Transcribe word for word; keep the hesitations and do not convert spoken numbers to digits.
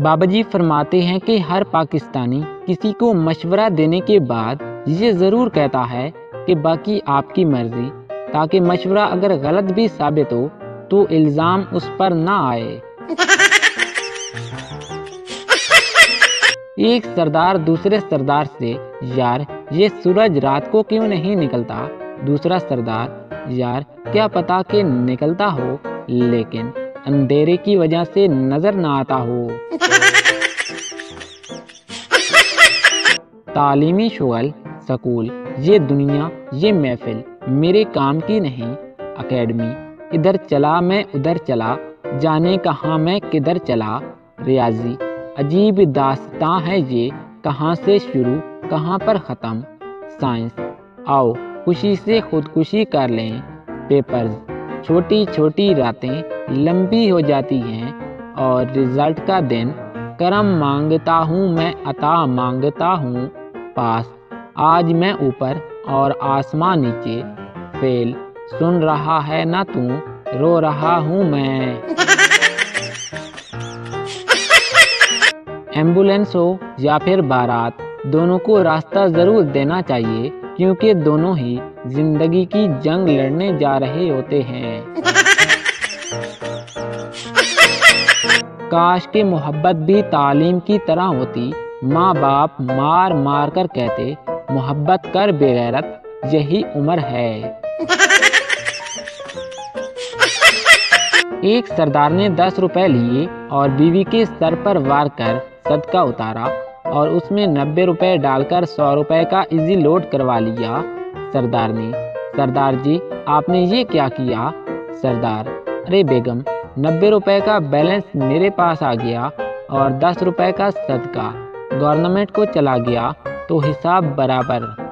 بابا جی فرماتے ہیں کہ ہر پاکستانی کسی کو مشورہ دینے کے بعد یہ ضرور کہتا ہے کہ باقی آپ کی مرضی، تاکہ مشورہ اگر غلط بھی ثابت ہو تو الزام اس پر نہ آئے۔ ایک سردار دوسرے سردار سے، یار یہ سورج رات کو کیوں نہیں نکلتا؟ دوسرا سردار، یار کیا پتا کہ نکلتا ہو لیکن اندھیرے کی وجہ سے نظر نہ آتا ہو۔ تعلیمی شغل، سکول، یہ دنیا، یہ محفل میرے کام کی نہیں۔ اکیڈمی، ادھر چلا میں ادھر چلا، جانے کہاں میں کدھر چلا۔ ریاضی، عجیب داستاں ہے یہ، کہاں سے شروع کہاں پر ختم۔ سائنس، آؤ خوشی سے خودکشی کر لیں۔ پیپرز، چھوٹی چھوٹی راتیں لمبی ہو جاتی ہیں اور رزلٹ کا دن، کرم مانگتا ہوں میں عطا مانگتا ہوں۔ پاس، آج میں اوپر اور آسمان نیچے۔ فیل، سن رہا ہے نہ تو، رو رہا ہوں میں۔ ایمبولینس ہو یا پھر بارات، دونوں کو راستہ ضرور دینا چاہیے، کیونکہ دونوں ہی زندگی کی جنگ لڑنے جا رہے ہوتے ہیں۔ کاش کہ محبت بھی تعلیم کی طرح ہوتی، ماں باپ مار مار کر کہتے محبت کر بے غیرت، یہی عمر ہے۔ ایک سردار نے دس روپے لیے اور بیوی کے سر پر وار کر صدقہ اتارا اور اس میں نبے روپے ڈال کر سو روپے کا ایزی لوڈ کروا لیا۔ سردار نے، سردار جی آپ نے یہ کیا کیا؟ سردار، ارے بیگم، نبے روپے کا بیلنس میرے پاس آ گیا اور دس روپے کا صدقہ گورنمنٹ کو چلا گیا تو حساب برابر۔